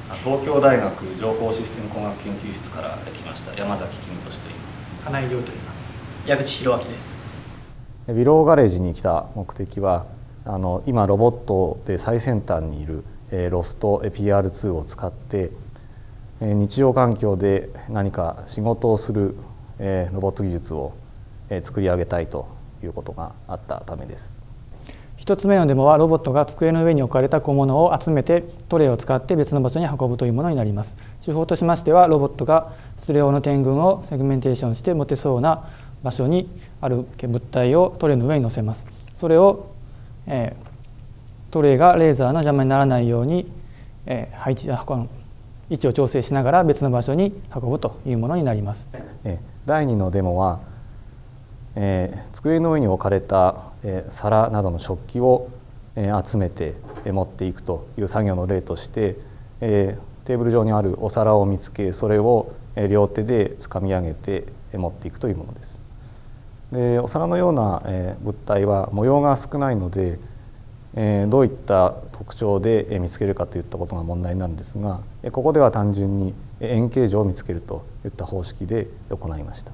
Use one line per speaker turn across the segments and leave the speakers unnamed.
東京大学情報システム工学研究室から来ました山崎公俊と言います。
花井亮と言います。
矢口博明です。
ウィローガレージに来た目的は今ロボットで最先端にいるロスト PR2 を使って日常環境で何か仕事をするロボット技術を作り上げたいということがあったためです。
1つ目のデモはロボットが机の上に置かれた小物を集めてトレイを使って別の場所に運ぶというものになります。手法としましてはロボットが質量の点群をセグメンテーションして持てそうな場所にある物体をトレイの上に乗せます。それを、トレイがレーザーの邪魔にならないように、位置を調整しながら別の場所に運ぶというものになります。
第2のデモは机の上に置かれた皿などの食器を集めて持っていくという作業の例としてテーブル上にあるお皿を見つけそれを両手でつかみ上げて持っていくというものです。でお皿のような物体は模様が少ないのでどういった特徴で見つけるかといったことが問題なんですがここでは単純に円形状を見つけるといった方式で行いました。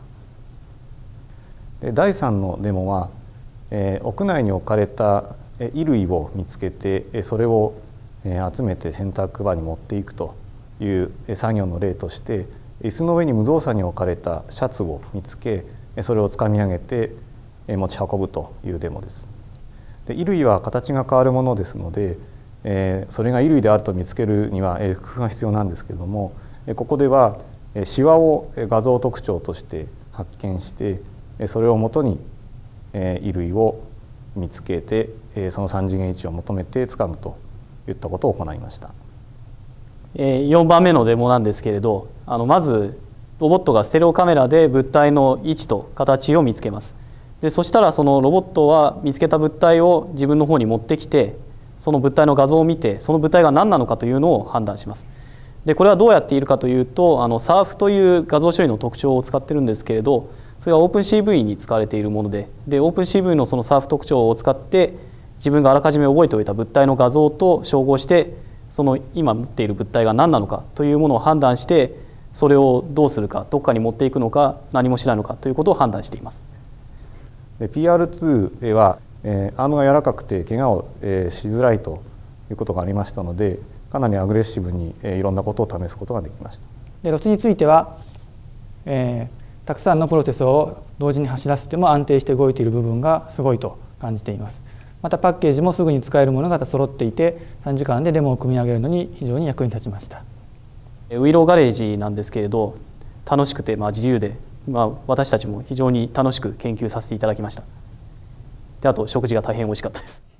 第3のデモは屋内に置かれた衣類を見つけてそれを集めて洗濯場に持っていくという作業の例として椅子の上に無造作に置かれたシャツを見つけそれをつかみ上げて持ち運ぶというデモです。で衣類は形が変わるものですのでそれが衣類であると見つけるには工夫が必要なんですけれどもここではシワを画像特徴として発見してそれをもとに衣類を見つけてその3次元位置を求めてつかむといったことを行いました。
4番目のデモなんですけれどまずロボットがステレオカメラで物体の位置と形を見つけます。でそしたらそのロボットは見つけた物体を自分の方に持ってきてその物体の画像を見てその物体が何なのかというのを判断します。でこれはどうやっているかというとSURF という画像処理の特徴を使ってるんですけれどそれが OpenCV に使われているもので OpenCV のその SURF 特徴を使って自分があらかじめ覚えておいた物体の画像と照合してその今持っている物体が何なのかというものを判断してそれをどうするかどこかに持っていくのか何もしないのかということを判断しています。
PR2 はアームが柔らかくて怪我をしづらいということがありましたのでかなりアグレッシブにいろんなことを試すことができました。
でロスについては、たくさんのプロセスを同時に走らせても安定して動いている部分がすごいと感じています。またパッケージもすぐに使えるものが揃っていて3時間でデモを組み上げるのに非常に役に立ちました。
ウィローガレージなんですけれど楽しくて自由で私たちも非常に楽しく研究させていただきました。であと食事が大変美味しかったです。